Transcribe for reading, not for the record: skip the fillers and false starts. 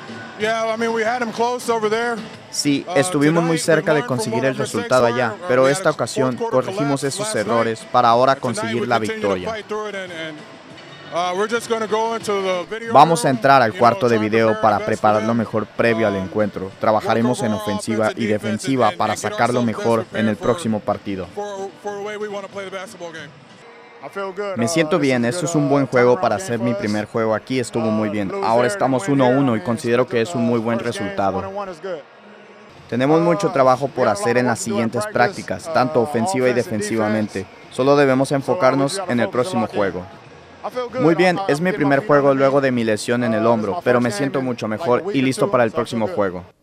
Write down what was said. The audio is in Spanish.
Sí, estuvimos muy cerca de conseguir el resultado allá, pero esta ocasión corregimos esos errores para ahora conseguir la victoria. Vamos a entrar al cuarto de video para preparar lo mejor previo al encuentro. Trabajaremos en ofensiva y defensiva para sacar lo mejor en el próximo partido. Me siento bien, esto es un buen juego para ser mi primer juego aquí, estuvo muy bien. Ahora estamos 1-1 y considero que es un muy buen resultado. Tenemos mucho trabajo por hacer en las siguientes prácticas, tanto ofensiva y defensivamente. Solo debemos enfocarnos en el próximo juego. Muy bien, es mi primer juego luego de mi lesión en el hombro, pero me siento mucho mejor y listo para el próximo juego.